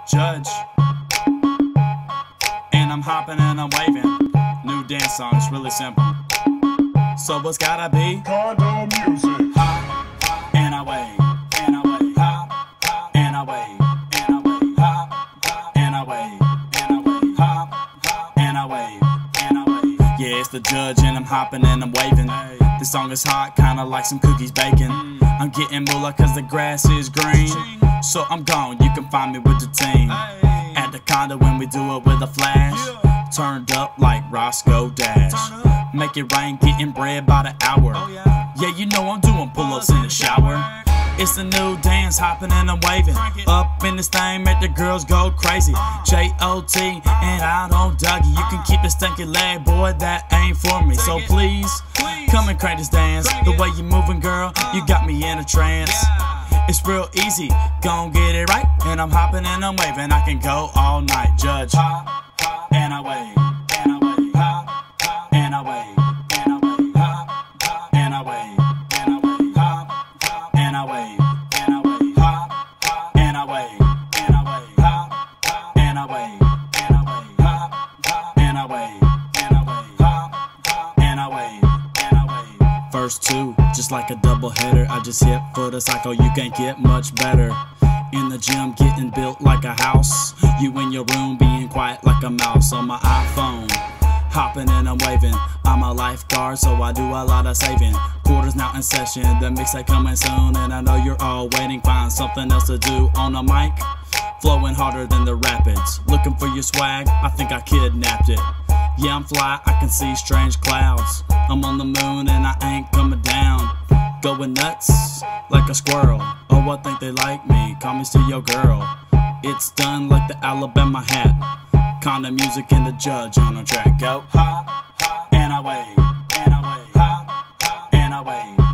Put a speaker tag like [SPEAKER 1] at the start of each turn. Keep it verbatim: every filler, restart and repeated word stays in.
[SPEAKER 1] Judge. And I'm hopping and I'm waving. New dance song, it's really simple. So what's gotta be?
[SPEAKER 2] Condo music.
[SPEAKER 1] Hop, and I wave, and I wave, hop, and I wave, and I wave, hop, and I wave, and I wave, hop, and I wave, and I wave. Yeah, it's the Judge and I'm hopping and I'm waving. This song is hot, kinda like some cookies baking. I'm getting moolah cause the grass is green. So I'm gone, you can find me with the team. At the condo when we do it with a flash. Turned up like Roscoe Dash. Make it rain, getting bread by the hour. Yeah, you know I'm doing pull-ups in the shower. It's a new dance, hopping and I'm waving. Up in this thing, make the girls go crazy. J O T and out on Dougie. You can keep the stinky leg, boy, that ain't for me. So please, come and crank this dance. The way you moving, girl, you got me in a trance. It's real easy, gon' get it right. And I'm hopping and I'm waving, I can go all night. Judge, hop, and I wave, and I wave, hop, and I wave, and I wave, hop, and I wave, and I wave, hop, and I wave, and I wave, hop, and I wave, and I wave, hop, and I wave, and I wave, hop, and I wave, and I wave, hop, and I wave, and I wave. First two, just like a double header. I just hit for the cycle, you can't get much better. In the gym, getting built like a house. You in your room, being quiet like a mouse on my iPhone. Hopping and I'm waving. I'm a lifeguard, so I do a lot of saving. Quarters now in session, the mixtape coming soon. And I know you're all waiting, find something else to do on the mic. Flowing harder than the rapids. Looking for your swag, I think I kidnapped it. Yeah, I'm fly, I can see strange clouds. I'm on the moon and I ain't coming down. Going nuts like a squirrel. Oh, I think they like me, call me still your girl. It's done like the Alabama hat. Kinda music and the Judge on a track. Go hop, and I wave, and I wave, hop, and I wave.